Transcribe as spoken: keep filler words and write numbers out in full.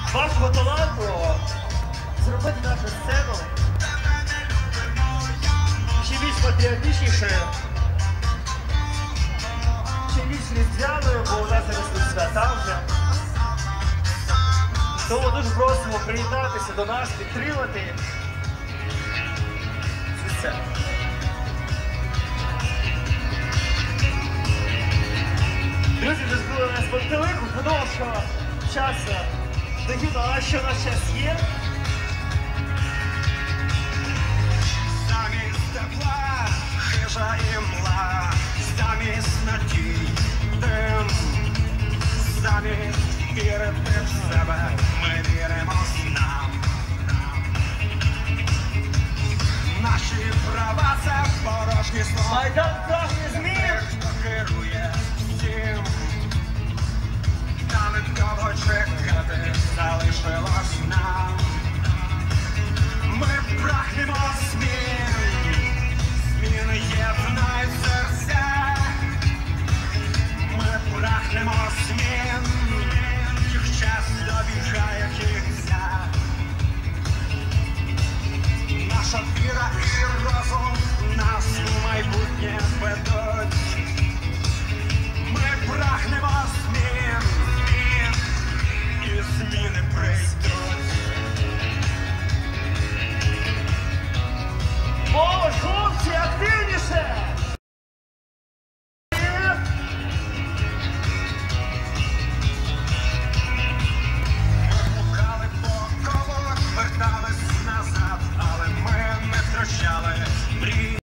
вашого таланту зробити нашу сцену ще більш патріотичнішою, ще більш різдвяною, бо у нас зараз тут свята вже. Тому дуже просимо приєднатися до нас, підтримати цю сцену. Друзі, вже збили нас пантелику, подумав, що час догідно, а що у нас час є. Замість тепла, хижа і мла, замість надій, дим, замість вірити в себе, ми віримо нам. Наші права — це порожні слова. Майдан прагне змін! Хто керує всім, та не довго чекати залишилось нам. Ми прагнемо змін, зміни єднають серця. Ми прагнемо змін, їх час добігає кінця. Наша віра і розум нас у майбутнє ведуть.